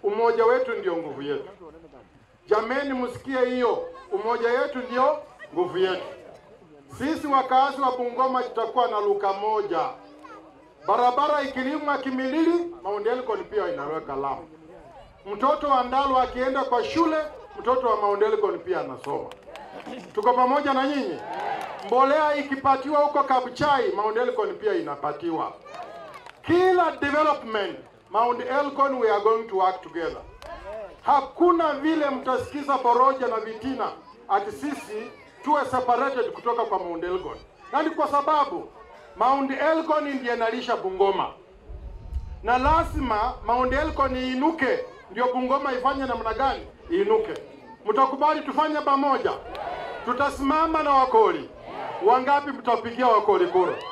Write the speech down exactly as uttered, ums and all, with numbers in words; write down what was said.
umoja wetu ndio nguvu yetu. Jameni, msikie hiyo, umoja wetu ndio nguvu yetu. Sisi wakazi wa Bungoma tutakuwa na luka moja. Barabara ikilimwa Kimilili, Mount Elgon pia inaweka lami. Mtoto wa Ndalu akienda kwa shule, mtoto wa Mount Elgon pia anasoma. Tuko pamoja na nyinyi? Mbolea ikipatiwa huko Kabuchai, Mount Elgon pia inapatiwa. Kila development, Mount Elgon, we are going to work together. Hakuna vile mtasikiza poroja na vitina ati sisi tuwe separated kutoka kwa Mount Elgon. Na ni kwa sababu Mount Elgon ndiye inalisha Bungoma. Na lazima Mount Elgon iinuke ndio Bungoma ifanye namna gani? Iinuke. Mtakubali tufanye pamoja? Tutasimama na Wakoli. Wangapi mtapigia Wakoli kura?